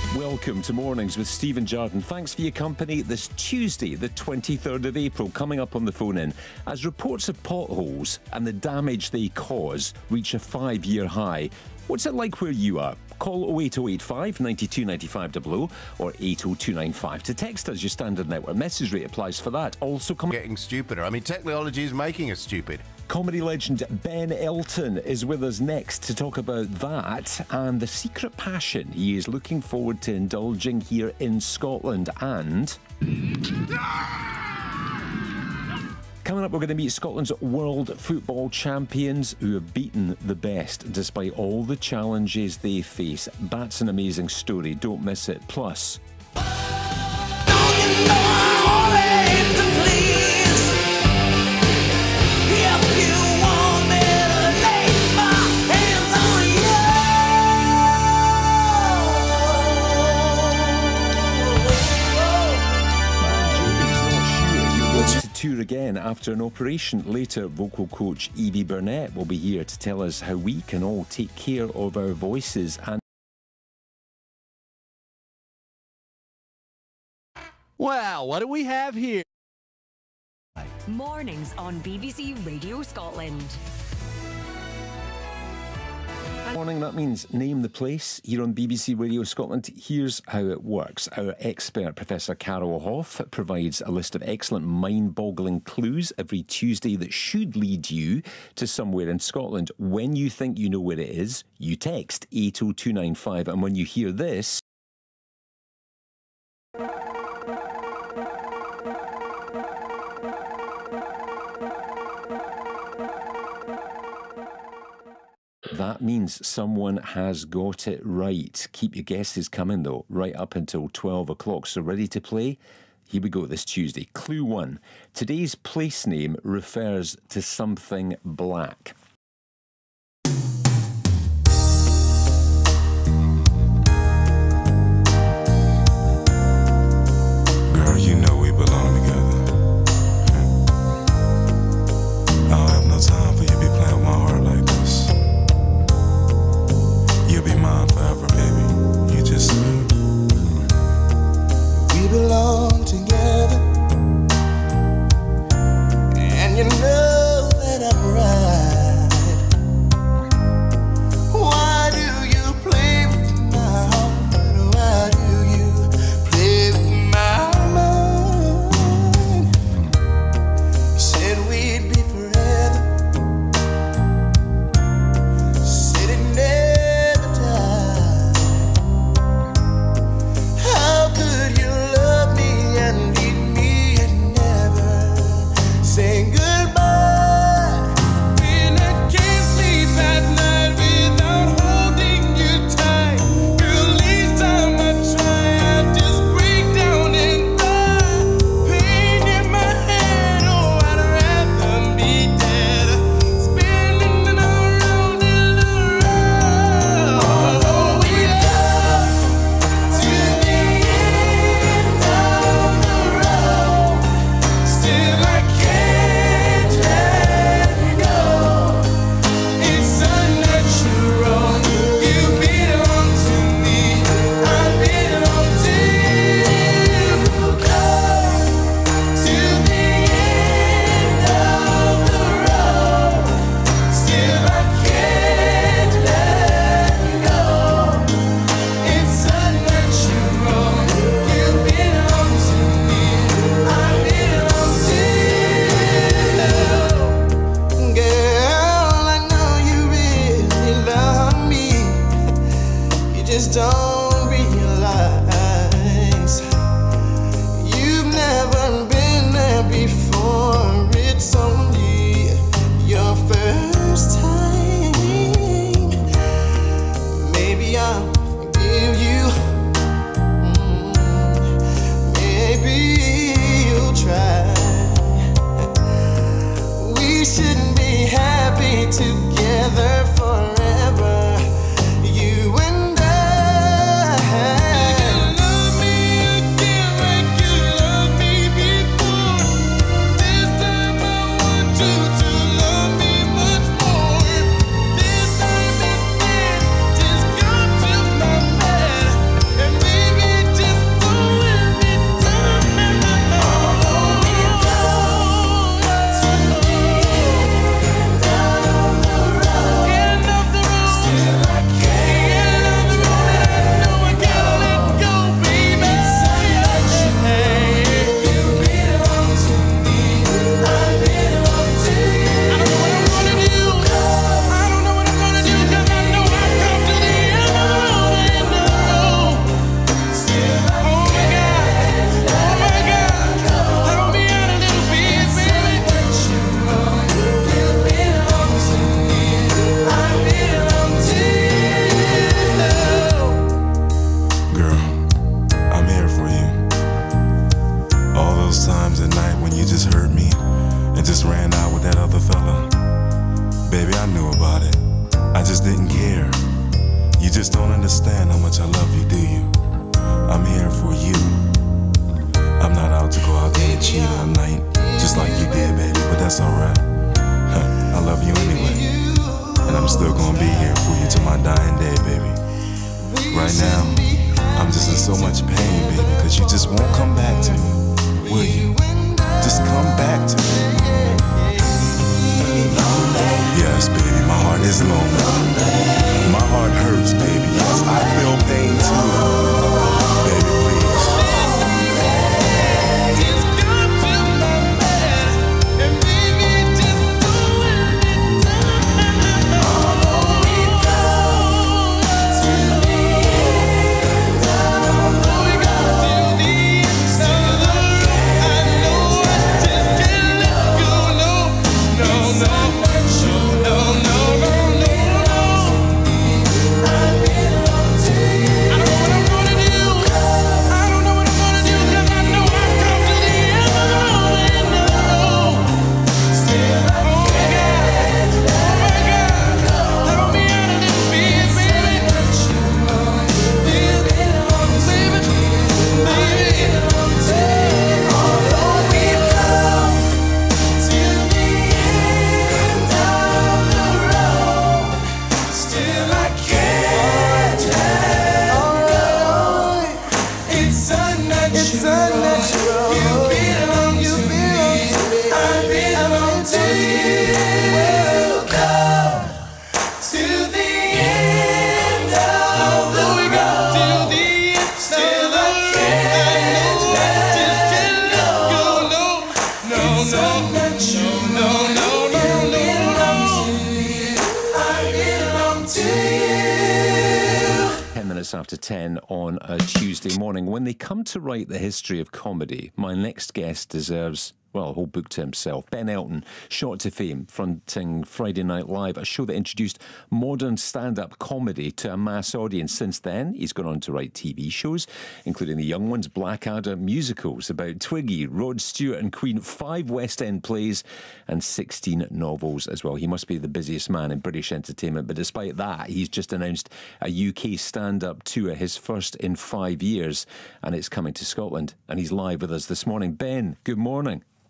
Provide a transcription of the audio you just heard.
Welcome to Mornings with Stephen Jardine. Thanks for your company this Tuesday, the 23rd of April. Coming up on the phone-in, as reports of potholes and the damage they cause reach a 5-year high, what's it like where you are? Call 08085 92 95 00 or 80295 to text us your standard network message rate applies for that. Also getting stupider. I mean, technology is making us stupid. Comedy legend Ben Elton is with us next to talk about that and the secret passion he is looking forward to indulging here in Scotland. And coming up, we're going to meet Scotland's world football champions who have beaten the best despite all the challenges they face. That's an amazing story. Don't miss it. Plus, tour again after an operation. Later, vocal coach Evie Burnett will be here to tell us how we can all take care of our voices. And wow, what do we have here? Mornings on BBC Radio Scotland. morning, that means name the place here on BBC Radio Scotland. Here's how it works. Our expert, Professor Carol Hoff, provides a list of excellent mind-boggling clues every Tuesday that should lead you to somewhere in Scotland. When you think you know where it is, you text 80295, and when you hear this, that means someone has got it right. Keep your guesses coming, though, right up until 12 o'clock. So ready to play? Here we go this Tuesday. Clue 1. Today's place name refers to something black. Girl, you know we belong together. I don't have no time for you to be playing with my heart like this. You'll be mine forever, baby. You just know. We belong together, and you know that I'm right. Why do you play with my heart? Why do you play with my mind? You said we'd be forever. Said it never died. How could you love me and leave me and never say goodbye? When I can't sleep at night without holding you tight, girl, each time I try, I just break down and die. Pain in my head, oh, I'd rather be dead, spinning around and around. Oh, we love to the end of the road. Still I can't let go. It's unnatural. You belong to me, I belong to you. Close to the end of the road. Still I can't let go. It's unnatural. You belong to me, I belong to you. Girl, I know you really love me. You just don't realize you've never been there before. It's only your first time. Maybe I'll forgive you. Maybe you'll try. We shouldn't be happy together forever, you and I. You love me again like you loved me before. This time I want you to love me much more. This time instead, just come to Girl, I'm here for you. All those times at night when you just hurt me and just ran out with that other fella. Baby, I knew about it. I just didn't care. You just don't understand how much I love you, do you? I'm here for you. I'm not out to go out there and cheat all night, just like you did, baby, but that's alright. I love you anyway. And I'm still gonna be here for you till my dying day, baby. Right now, I'm just in so much pain, baby, cause you just won't come back to me, will you? Just come back to me. Yes, baby, my heart is lonely. My heart hurts, baby, yes, I feel pain too. Baby, please. After 10 on a Tuesday morning. When they come to write the history of comedy, my next guest deserves, well, a whole book to himself. Ben Elton, shot to fame, fronting Friday Night Live, a show that introduced modern stand-up comedy to a mass audience. Since then, he's gone on to write TV shows, including the young ones, Blackadder, musicals about Twiggy, Rod Stewart and Queen, 5 West End plays and 16 novels as well. He must be the busiest man in British entertainment, but despite that, he's just announced a UK stand-up tour, his first in 5 years, and it's coming to Scotland, and he's live with us this morning. Ben, good morning.